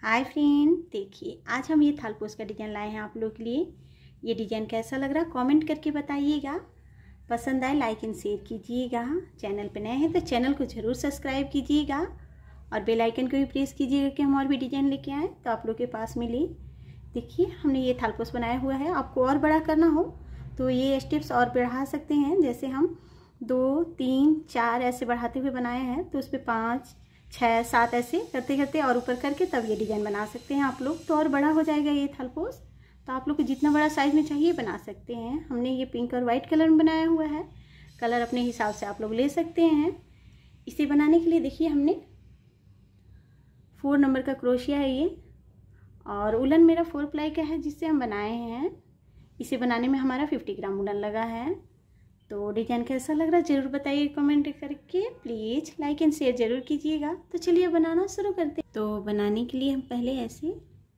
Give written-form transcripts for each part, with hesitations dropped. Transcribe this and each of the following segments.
Hi friend, देखिए आज हम ये थालपोस का डिज़ाइन लाए हैं आप लोग के लिए। ये डिज़ाइन कैसा लग रहा कमेंट करके बताइएगा। पसंद आए लाइक एंड शेयर कीजिएगा। चैनल पे नए हैं तो चैनल को ज़रूर सब्सक्राइब कीजिएगा और बेल आइकन को भी प्रेस कीजिएगा कि हम और भी डिज़ाइन लेके आएँ तो आप लोग के पास मिले। देखिए हमने ये थालपोस बनाया हुआ है। आपको और बड़ा करना हो तो ये स्टेप्स और बढ़ा सकते हैं। जैसे हम 2, 3, 4 ऐसे बढ़ाते हुए बनाए हैं तो उस पर 5, 6, 7 ऐसे करते करते और ऊपर करके तब ये डिज़ाइन बना सकते हैं आप लोग। तो और बड़ा हो जाएगा ये थालपोस। तो आप लोग को जितना बड़ा साइज़ में चाहिए बना सकते हैं। हमने ये पिंक और वाइट कलर में बनाया हुआ है। कलर अपने हिसाब से आप लोग ले सकते हैं। इसे बनाने के लिए देखिए हमने 4 नंबर का क्रोशिया है ये, और उलन मेरा 4 प्लाई का है जिससे हम बनाए हैं। इसे बनाने में हमारा 50 ग्राम उलन लगा है। तो डिज़ाइन कैसा लग रहा है ज़रूर बताइए कमेंट करके। प्लीज़ लाइक एंड शेयर ज़रूर कीजिएगा। तो चलिए बनाना शुरू करते हैं। तो बनाने के लिए हम पहले ऐसे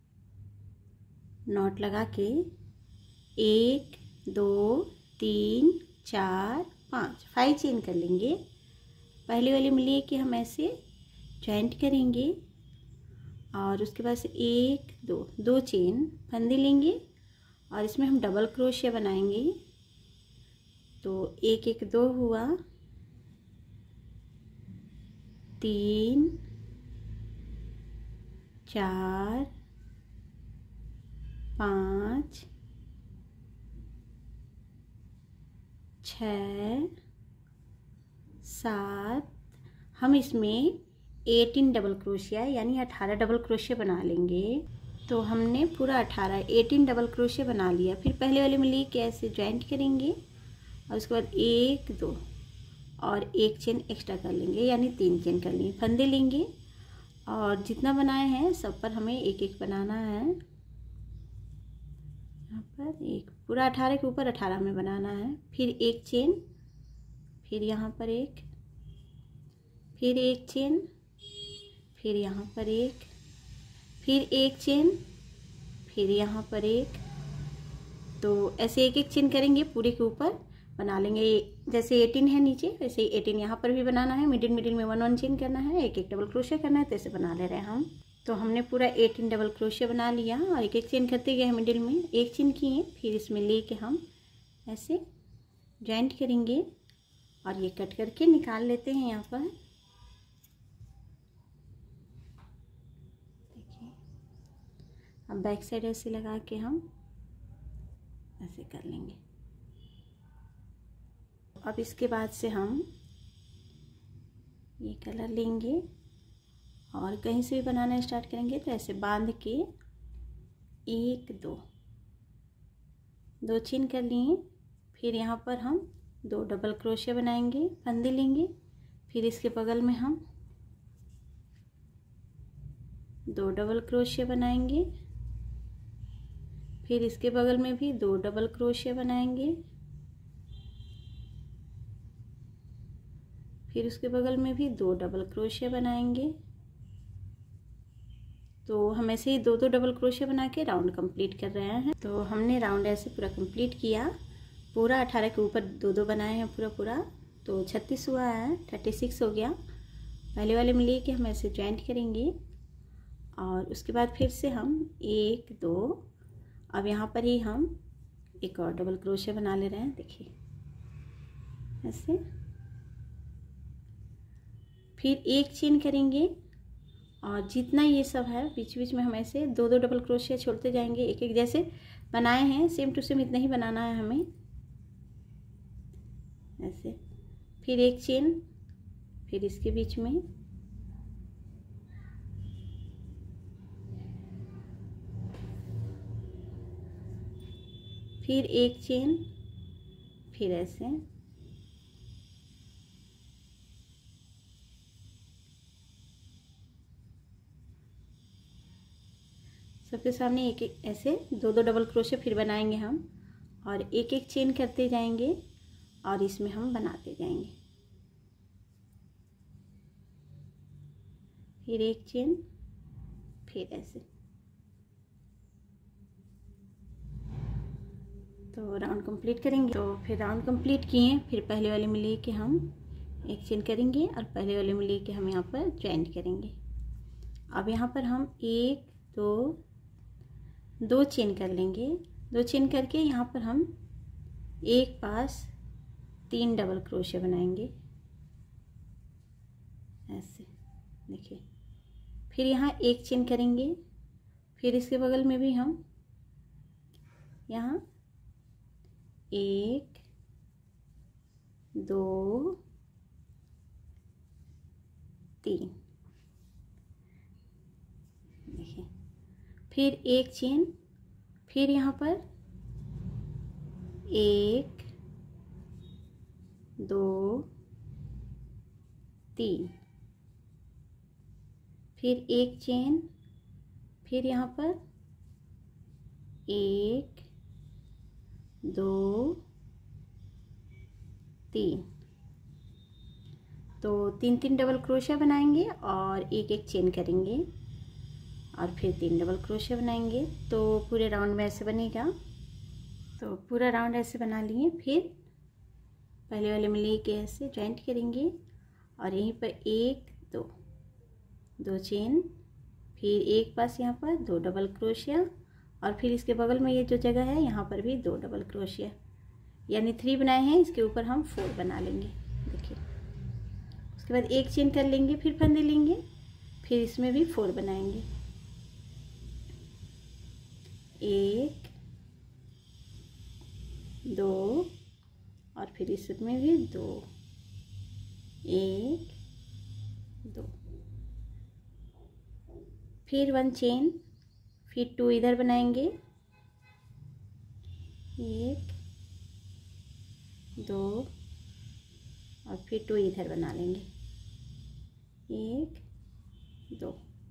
नॉट लगा के 1, 2, 3, 4, 5 चेन कर लेंगे। पहले वाले में लिए कि हम ऐसे जॉइंट करेंगे और उसके बाद से 1, 2 चेन फंदे लेंगे और इसमें हम डबल क्रोशिया बनाएंगे। तो 1, 1, 2 हुआ, 3, 4, 5, 6, 7। हम इसमें 18 डबल क्रोशिया यानी 18 डबल क्रोशिया बना लेंगे। तो हमने पूरा 18 डबल क्रोशिया बना लिया। फिर पहले वाले में लिए ऐसे जॉइंट करेंगे और उसके बाद 1, 2 और 1 चेन एक्स्ट्रा कर लेंगे यानी 3 चेन कर लेंगे। फंदे लेंगे और जितना बनाए हैं सब पर हमें एक एक बनाना है। यहाँ पर एक पूरा 18 के ऊपर 18 में बनाना है। फिर 1 चेन, फिर यहाँ पर 1, फिर 1 चेन, फिर यहाँ पर 1, फिर 1 चेन, फिर यहाँ पर 1। तो ऐसे एक एक चेन करेंगे पूरे के ऊपर बना लेंगे। जैसे 18 है नीचे वैसे ही 18 यहाँ पर भी बनाना है। मिडिल में 1 चेन करना है, एक एक डबल क्रोशिया करना है। तो ऐसे बना ले रहे हैं हम। तो हमने पूरा 18 डबल क्रोशिया बना लिया और एक एक चेन करते गए हैं। मिडिल में 1 चेन किए, फिर इसमें लेके हम ऐसे जॉइंट करेंगे और ये कट करके निकाल लेते हैं। यहाँ पर देखिए अब बैक साइड ऐसे लगा के हम ऐसे कर लेंगे। अब इसके बाद से हम ये कलर लेंगे और कहीं से भी बनाना स्टार्ट करेंगे। तो ऐसे बांध के 1, 2 चेन कर लिए। फिर यहाँ पर हम 2 डबल क्रोशिया बनाएंगे, फंदे लेंगे। फिर इसके बगल में हम 2 डबल क्रोशिया बनाएंगे। फिर इसके बगल में भी 2 डबल क्रोशिया बनाएंगे। फिर उसके बगल में भी 2 डबल क्रोशिया बनाएंगे। तो हम ऐसे ही 2 डबल क्रोशिया बना के राउंड कंप्लीट कर रहे हैं। तो हमने राउंड ऐसे पूरा कंप्लीट किया। पूरा 18 के ऊपर 2 बनाए हैं पूरा। तो 36 हुआ है, 36 हो गया। पहले वाले में लिए कि हम ऐसे जॉइंट करेंगे और उसके बाद फिर से हम 1, 2। अब यहाँ पर ही हम एक और डबल क्रोशिया बना ले रहे हैं। देखिए ऐसे, फिर 1 चेन करेंगे और जितना ये सब है बीच बीच में हम ऐसे 2 डबल क्रोशिया छोड़ते जाएंगे। एक एक जैसे बनाए हैं सेम टू सेम इतना ही बनाना है हमें ऐसे। फिर 1 चेन, फिर इसके बीच में फिर 1 चेन, फिर ऐसे सबके सामने एक एक ऐसे 2 डबल क्रोशिया फिर बनाएंगे हम और एक एक चेन करते जाएंगे और इसमें हम बनाते जाएंगे। फिर 1 चेन, फिर ऐसे। तो राउंड कंप्लीट करेंगे। तो फिर राउंड कंप्लीट किए, फिर पहले वाले में लेके हम 1 चेन करेंगे और पहले वाले में लेके हम यहाँ पर जॉइंट करेंगे। अब यहाँ पर हम 1, तो 2 चेन कर लेंगे। 2 चेन करके यहाँ पर हम एक पास 3 डबल क्रोशिया बनाएंगे ऐसे, देखिए। फिर यहाँ 1 चेन करेंगे, फिर इसके बगल में भी हम यहाँ 1 2 3, देखिए। फिर 1 चेन, फिर यहाँ पर 1 2 3, फिर 1 चेन, फिर यहाँ पर 1 2 3, तो 3 डबल क्रोशिया बनाएंगे और 1 चेन करेंगे और फिर 3 डबल क्रोशिया बनाएंगे। तो पूरे राउंड में ऐसे बनेगा। तो पूरा राउंड ऐसे बना लिए। फिर पहले वाले में लेके ऐसे जॉइंट करेंगे और यहीं पर 1 2 चेन, फिर एक पास यहाँ पर 2 डबल क्रोशिया और फिर इसके बगल में ये जो जगह है यहाँ पर भी 2 डबल क्रोशिया, यानी 3 बनाए हैं, इसके ऊपर हम 4 बना लेंगे, देखिए। उसके बाद 1 चेन कर लेंगे, फिर फंदे लेंगे, फिर इसमें भी 4 बनाएंगे, 1 2 और फिर इसमें भी 2 1 2, फिर 1 चेन, फिर 2 इधर बनाएंगे, 1 2 और फिर 2 इधर बना लेंगे, 1 2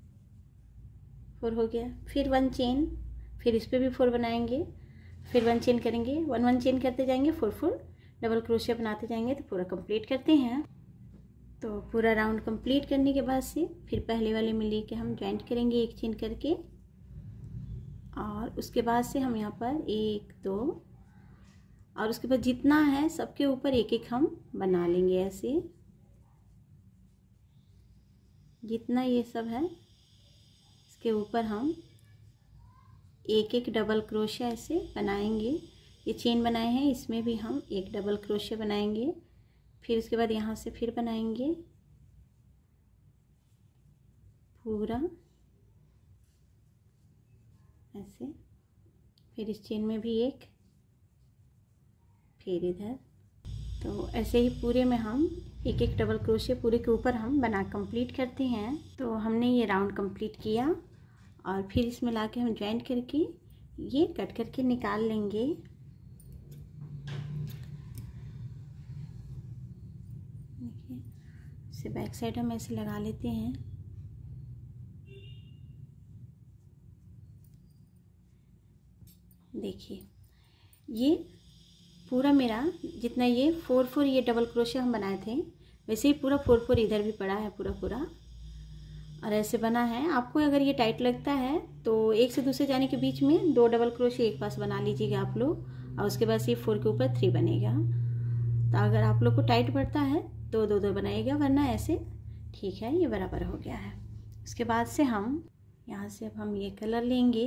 4 हो गया। फिर 1 चेन, फिर इस पर भी 4 बनाएंगे, फिर 1 चेन करेंगे, 1 चेन करते जाएंगे, 4 डबल क्रोशिया बनाते जाएंगे, तो पूरा कंप्लीट करते हैं। तो पूरा राउंड कंप्लीट करने के बाद से फिर पहले वाले में लेके हम जॉइंट करेंगे 1 चेन करके और उसके बाद से हम यहाँ पर 1 2 और उसके बाद जितना है सबके ऊपर 1 हम बना लेंगे ऐसे, जितना ये सब है इसके ऊपर हम 1 डबल क्रोशिया ऐसे बनाएंगे। ये चेन बनाए हैं, इसमें भी हम 1 डबल क्रोशिया बनाएंगे, फिर उसके बाद यहाँ से फिर बनाएंगे पूरा ऐसे, फिर इस चेन में भी 1, फिर इधर। तो ऐसे ही पूरे में हम 1 डबल क्रोशिया पूरे के ऊपर हम बना कंप्लीट करते हैं। तो हमने ये राउंड कंप्लीट किया और फिर इसमें लाके हम जॉइंट करके ये कट करके निकाल लेंगे। देखिए, इसे बैक साइड हम ऐसे लगा लेते हैं। देखिए, ये पूरा मेरा जितना ये 4 ये डबल क्रोशिया हम बनाए थे, वैसे ही पूरा 4 इधर भी पड़ा है पूरा और ऐसे बना है। आपको अगर ये टाइट लगता है तो एक से दूसरे जाने के बीच में 2 डबल क्रोशिया एक पास बना लीजिएगा आप लोग, और उसके बाद ये 4 के ऊपर 3 बनेगा। तो अगर आप लोग को टाइट पड़ता है तो 2 बनाइएगा, वरना ऐसे ठीक है, ये बराबर हो गया है। उसके बाद से हम यहाँ से अब हम ये कलर लेंगे,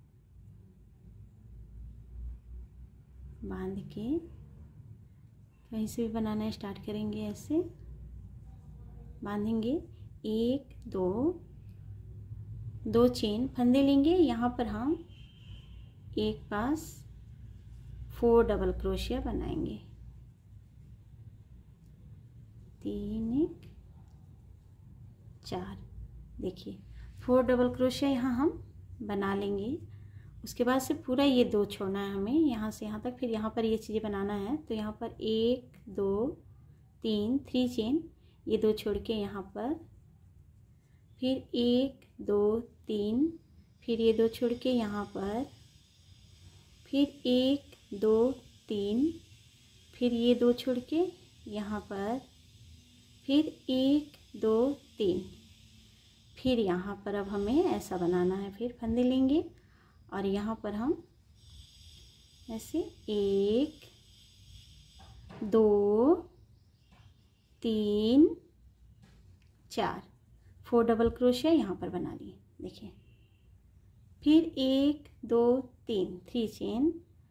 बांध के कहीं से भी बनाना स्टार्ट करेंगे, ऐसे बांधेंगे, 1 2 चेन फंदे लेंगे, यहाँ पर हम एक पास 4 डबल क्रोशिया बनाएंगे, 3 1 4, देखिए 4 डबल क्रोशिया यहाँ हम बना लेंगे। उसके बाद से पूरा ये 2 छोड़ना है हमें, यहाँ से यहाँ तक, फिर यहाँ पर ये चीज़ें बनाना है। तो यहाँ पर 1 2 3 चेन, ये 2 छोड़ के यहाँ पर फिर 1 2 3, फिर ये 2 छोड़ के यहाँ पर फिर 1 2 3, फिर ये 2 छोड़ के यहाँ पर फिर 1 2 3, फिर यहाँ पर अब हमें ऐसा बनाना है। फिर फंदे लेंगे और यहाँ पर हम ऐसे 1 2 3 4 4 डबल क्रोशिया यहाँ पर बना लिए, देखिए फिर 1 2 3 3 चेन,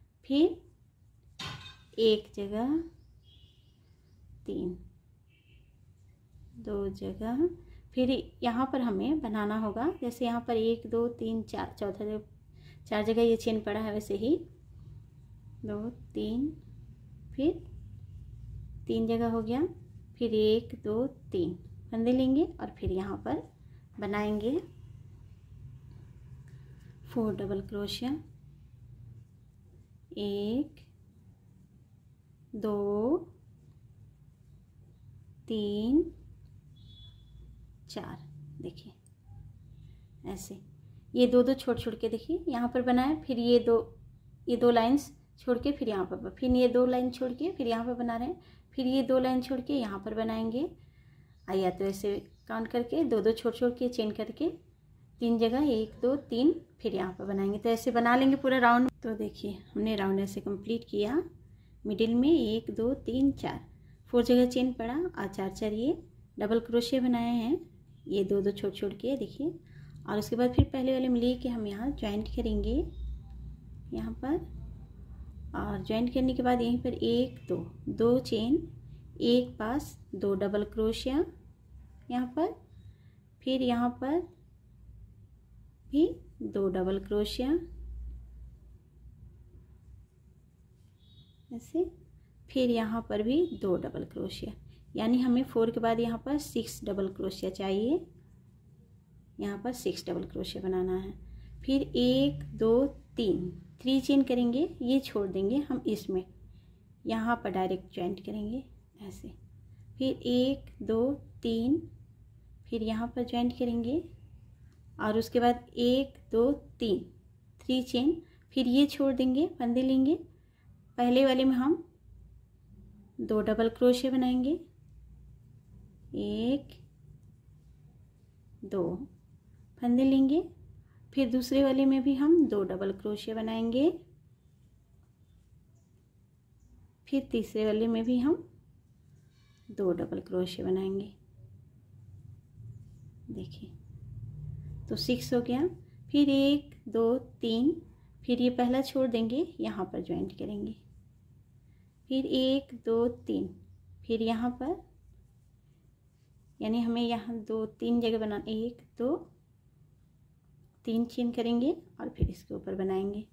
फिर एक जगह 3, 2 जगह, फिर यहाँ पर हमें बनाना होगा जैसे यहाँ पर 1 2 3 4, चौथा जगह 4 जगह ये चेन पड़ा है वैसे ही 2 3, फिर 3 जगह हो गया, फिर 1 2 3 फंदे लेंगे और फिर यहाँ पर बनाएंगे 4 डबल क्रोशिया, 1 2 3 4। देखिए ऐसे ये दो छोड़ के देखिए यहाँ पर बनाए, फिर ये दो लाइंस छोड़ के फिर यहाँ पर, फिर ये 2 लाइन छोड़ के फिर यहाँ पर बना रहे हैं, फिर ये 2 लाइन छोड़ के यहाँ पर बनाएंगे। आइए तो ऐसे काउंट करके 2 छोड़ के चेन करके 3 जगह 1 2 3 फिर यहाँ पर बनाएंगे। तो ऐसे बना लेंगे पूरा राउंड। तो देखिए हमने राउंड ऐसे कंप्लीट किया। मिडिल में 1 2 3 4 4 जगह चेन पड़ा और 4 4 ये डबल क्रोशिया बनाए हैं, ये 2 छोड़ के देखिए। और उसके बाद फिर पहले वाले में लेके हम यहाँ ज्वाइंट करेंगे यहाँ पर, और ज्वाइंट करने के बाद यहीं पर 1 2 चेन, एक पास 2 डबल क्रोशिया यहाँ पर, फिर यहाँ पर भी 2 डबल क्रोशिया ऐसे, फिर यहाँ पर भी 2 डबल क्रोशिया, यानी हमें 4 के बाद यहाँ पर 6 डबल क्रोशिया चाहिए। यहाँ पर 6 डबल क्रोशिया बनाना है। फिर 1 2 3 चेन करेंगे, ये छोड़ देंगे हम इसमें, यहाँ पर डायरेक्ट ज्वाइंट करेंगे ऐसे। फिर 1 2 3 फिर यहाँ पर ज्वाइंट करेंगे और उसके बाद 1 2 3 चेन, फिर ये छोड़ देंगे, फंदे लेंगे। पहले वाले में हम 2 डबल क्रोशिया बनाएंगे, 1 2 फंदे लेंगे। फिर दूसरे वाले में भी हम 2 डबल क्रोशिया बनाएंगे, फिर तीसरे वाले में भी हम 2 डबल क्रोशिया बनाएंगे। देखिए तो 6 हो गया। फिर 1 2 3 फिर ये पहला छोड़ देंगे, यहाँ पर ज्वाइंट करेंगे। फिर 1 2 3 फिर यहाँ पर, यानी हमें यहाँ 2 3 जगह बनाना, 1 2 3 चेन करेंगे और फिर इसके ऊपर बनाएंगे।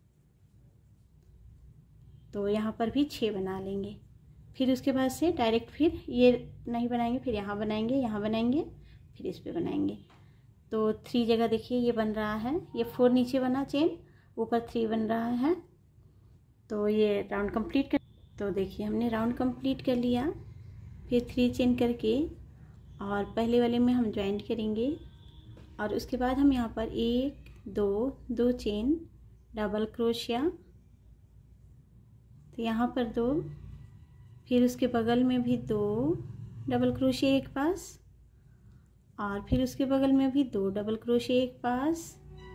तो यहाँ पर भी 6 बना लेंगे। फिर उसके बाद से डायरेक्ट फिर ये नहीं बनाएंगे, फिर यहाँ बनाएंगे, यहाँ बनाएंगे, फिर इस पे बनाएंगे। तो 3 जगह देखिए ये बन रहा है, ये 4 नीचे बना चेन, ऊपर 3 बन रहा है। तो ये राउंड कंप्लीट कर, तो देखिए हमने राउंड कंप्लीट कर लिया। फिर 3 चेन करके और पहले वाले में हम ज्वाइंट करेंगे और उसके बाद हम यहाँ पर 1 2 चेन डबल क्रोशिया, तो यहाँ पर 2, फिर उसके बगल में भी 2 डबल क्रोशिया एक पास, और फिर उसके बगल में भी 2 डबल क्रोशिया एक पास,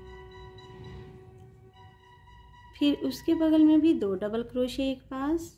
फिर उसके बगल में भी 2 डबल क्रोशिया एक पास,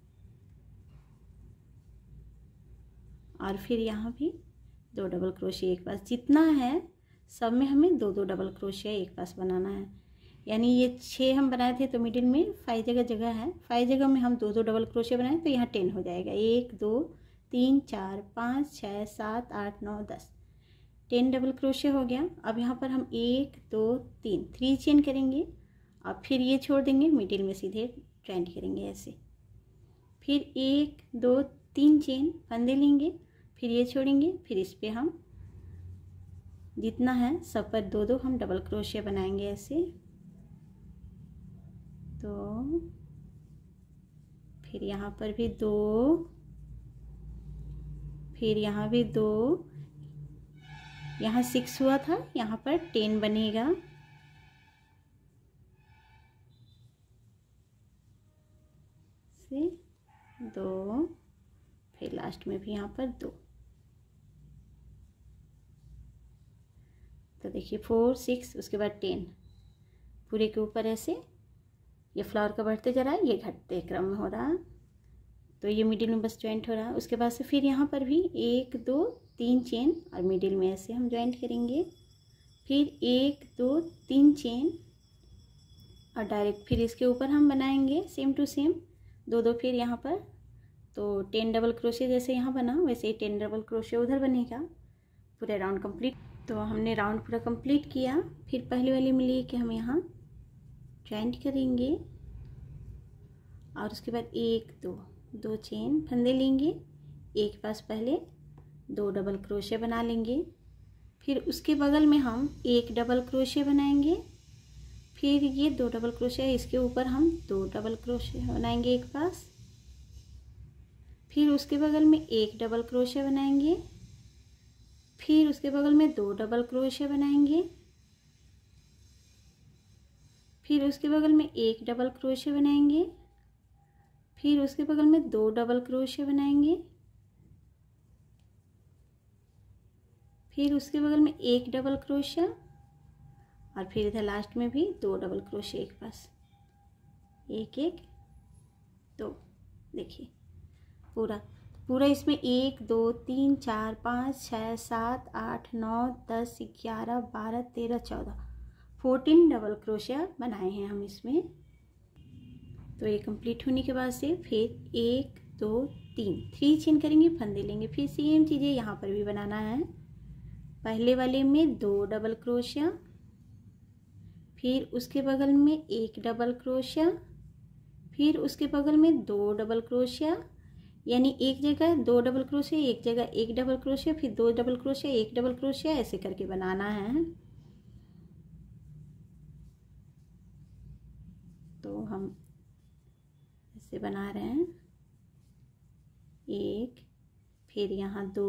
और फिर यहाँ भी 2 डबल क्रोशिया एक पास। जितना है सब में हमें 2 डबल क्रोशिया एक पास बनाना है। यानी ये 6 हम बनाए थे तो मिडिल में 5 जगह है, 5 जगह में हम 2 डबल क्रोशिया बनाए तो यहाँ 10 हो जाएगा। 1 2 3 4 5 6 7 8 9 10 10 डबल क्रोशिया हो गया। अब यहाँ पर हम 1 2 3 चेन करेंगे और फिर ये छोड़ देंगे, मिडिल में सीधे ज्वाइंट करेंगे ऐसे। फिर 1 2 3 चेन फंदे लेंगे, फिर ये छोड़ेंगे, फिर इस पे हम जितना है सब पर 2 हम डबल क्रोशिया बनाएंगे ऐसे। तो फिर यहाँ पर भी 2, फिर यहाँ भी 2, यहाँ 6 हुआ था, यहाँ पर 10 बनेगा। से 2, फिर लास्ट में भी यहाँ पर 2। तो देखिए 4 6 उसके बाद 10 पूरे के ऊपर ऐसे ये फ्लावर का बढ़ते जा रहा है, ये घटते क्रम में हो रहा। तो ये मिडिल में बस ज्वाइंट हो रहा है। उसके बाद से फिर यहाँ पर भी 1 2 3 चेन और मिडिल में ऐसे हम ज्वाइंट करेंगे। फिर 1 2 3 चेन और डायरेक्ट फिर इसके ऊपर हम बनाएंगे सेम टू सेम 2 फिर यहाँ पर। तो 10 डबल क्रोशे जैसे यहाँ बना वैसे ही 10 डबल क्रोशे उधर बनेगा। पूरा राउंड कंप्लीट। तो हमने राउंड पूरा कंप्लीट किया। फिर पहले वाले में लिए कि हम यहाँ जॉइंट करेंगे और उसके बाद 1 2 चेन फंदे लेंगे, एक पास पहले 2 डबल क्रोशे बना लेंगे। फिर उसके बगल में हम 1 डबल क्रोशे बनाएंगे। फिर ये 2 डबल क्रोशे है, इसके ऊपर हम 2 डबल क्रोशे बनाएंगे एक पास। फिर उसके बगल में 1 डबल क्रोशे बनाएंगे। फिर उसके बगल में 2 डबल क्रोशे बनाएंगे। फिर उसके बगल में 1 डबल क्रोशे बनाएंगे। फिर उसके बगल में 2 डबल क्रोशे बनाएंगे। फिर उसके बगल में 1 डबल क्रोशा और फिर इधर लास्ट में भी 2 डबल क्रोशे एक पास, 1 1 2। देखिए पूरा इसमें 1 2 3 4 5 6 7 8 9 10 11 12 13 14 14 डबल क्रोशिया बनाए हैं हम इसमें। तो ये कंप्लीट होने के बाद से फिर 1 2 3 चेन करेंगे, फंदे लेंगे। फिर सेम चीज़ें यहाँ पर भी बनाना है। पहले वाले में 2 डबल क्रोशिया, फिर उसके बगल में 1 डबल क्रोशिया, फिर उसके बगल में 2 डबल क्रोशिया, यानी एक जगह 2 डबल क्रोशिया, एक जगह 1 डबल क्रोशिया, फिर 2 डबल क्रोशिया, 1 डबल क्रोशिया, ऐसे करके बनाना है। तो हम ऐसे बना रहे हैं, 1 फिर यहाँ 2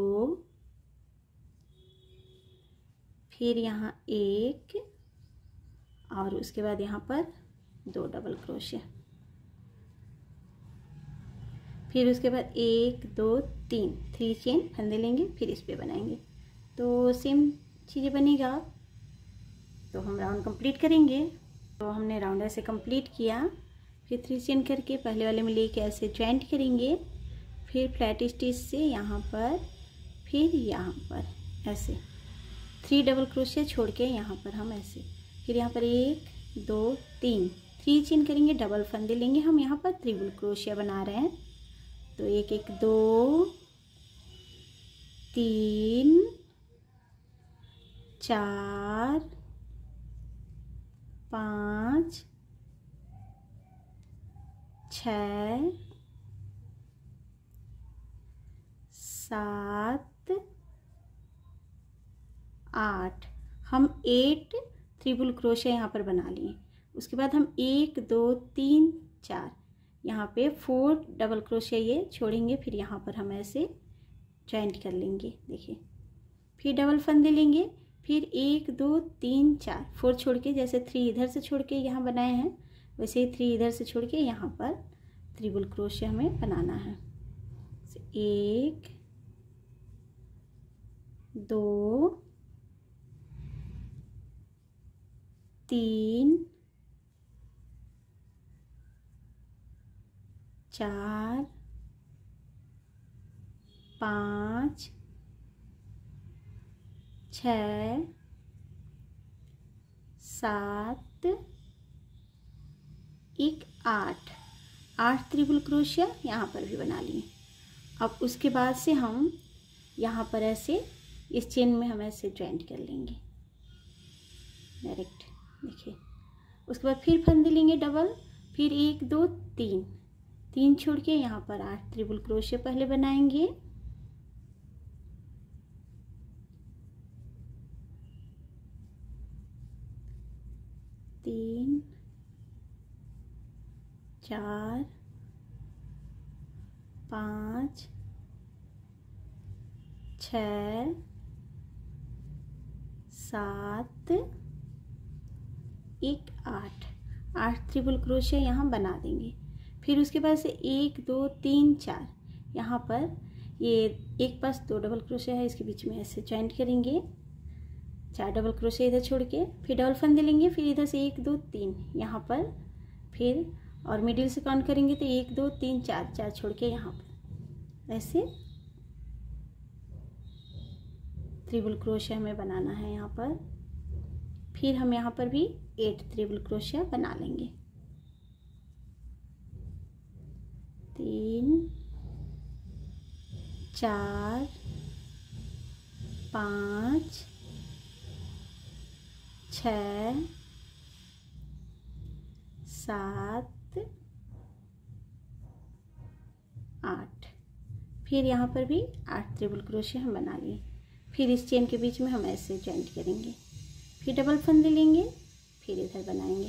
फिर यहाँ 1 और उसके बाद यहाँ पर 2 डबल क्रोशिया, फिर उसके बाद 1 2 3 चेन फंदे लेंगे, फिर इस पे बनाएंगे। तो सेम चीज़ें बनेगा। तो हम राउंड कंप्लीट करेंगे। तो हमने राउंड ऐसे कंप्लीट किया। फिर 3 चेन करके पहले वाले में लेके ऐसे जॉइंट करेंगे। फिर फ्लैट स्टिच से यहाँ पर, फिर यहाँ पर ऐसे 3 डबल क्रोशिया छोड़ के यहाँ पर हम ऐसे, फिर यहाँ पर 1 2 3 चेन करेंगे, डबल फंदे लेंगे। हम यहाँ पर ट्रिपल क्रोशिया बना रहे हैं। तो 1 1 2 3 4 5 6 7 8 हम 8 ट्रिपल क्रोशिया यहाँ पर बना लिए। उसके बाद हम 1 2 3 4 यहाँ पे 4 डबल क्रोशिया ये छोड़ेंगे, फिर यहाँ पर हम ऐसे जॉइंट कर लेंगे। देखिए, फिर डबल फंदे लेंगे, फिर 1 2 3 4 4 छोड़ के, जैसे 3 इधर से छोड़ के यहाँ बनाए हैं वैसे ही 3 इधर से छोड़ के यहाँ पर ट्रिपल क्रोशिया हमें बनाना है। 1 2 3 4 5 6 7 1 8 ट्रिपल क्रोशिया यहाँ पर भी बना लिए। अब उसके बाद से हम यहाँ पर ऐसे इस चेन में हम ऐसे जॉइंट कर लेंगे डायरेक्ट। देखिए, उसके बाद फिर फंदे लेंगे डबल, फिर 1 2 3 छोड़ के यहाँ पर 8 ट्रिपल क्रोशिया पहले बनाएंगे। तीन 4 5 6 7 1 8 ट्रिपल क्रोशिया यहाँ बना देंगे। फिर उसके बाद से 1 2 3 4 यहाँ पर ये एक पास 2 डबल क्रोशिया है, इसके बीच में ऐसे जॉइंट करेंगे। 4 डबल क्रोशिया इधर छोड़ के, फिर डबल फंदे लेंगे, फिर इधर से 1 2 3 यहाँ पर, फिर और मिडिल से काउंट करेंगे तो 1 2 3 4 छोड़ के यहाँ पर ऐसे ट्रिपल क्रोशिया हमें बनाना है यहाँ पर। फिर हम यहाँ पर भी 8 ट्रिपल क्रोशिया बना लेंगे। 3 4 5 6 7 8, फिर यहाँ पर भी 8 ट्रिपल क्रोशिया हम बना लिए। फिर इस चेन के बीच में हम ऐसे जॉइंट करेंगे, फिर डबल फंदे लेंगे, फिर इधर बनाएंगे।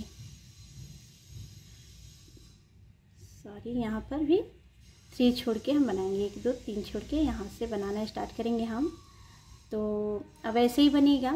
यहाँ पर भी 3 छोड़ के हम बनाएंगे, 1 2 3 छोड़ के यहाँ से बनाना स्टार्ट करेंगे हम। तो अब ऐसे ही बनेगा,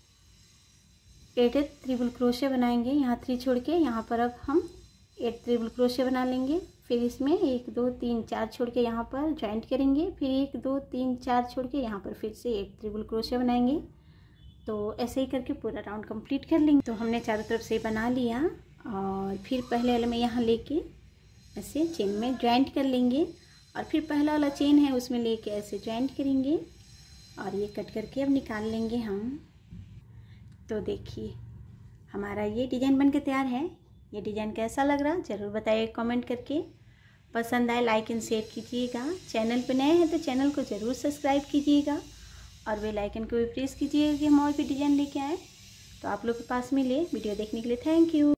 8 ट्रिपल क्रोशिया बनाएंगे, यहाँ 3 छोड़ के, यहाँ पर अब हम 8 ट्रिपल क्रोशिया बना लेंगे। फिर इसमें 1 2 3 4 छोड़ के यहाँ पर जॉइंट करेंगे, फिर 1 2 3 4 छोड़ के यहाँ पर फिर से 8 ट्रिपल क्रोशिया बनाएंगे। तो ऐसे ही करके पूरा राउंड कंप्लीट कर लेंगे। तो हमने चारों तरफ से बना लिया और फिर पहले वाले में यहाँ लेके ऐसे चेन में जॉइंट कर लेंगे और फिर पहला वाला चेन है उसमें लेके ऐसे जॉइंट करेंगे और ये कट करके अब निकाल लेंगे हम। तो देखिए हमारा ये डिज़ाइन बनके तैयार है। ये डिज़ाइन कैसा लग रहा ज़रूर बताइए कमेंट करके। पसंद आए लाइक एंड शेयर कीजिएगा। चैनल पे नए हैं तो चैनल को ज़रूर सब्सक्राइब कीजिएगा और बेल आइकन को भी प्रेस कीजिएगा कि हम और भी डिज़ाइन लेके आएँ तो आप लोग के पास मिले। वीडियो देखने के लिए थैंक यू।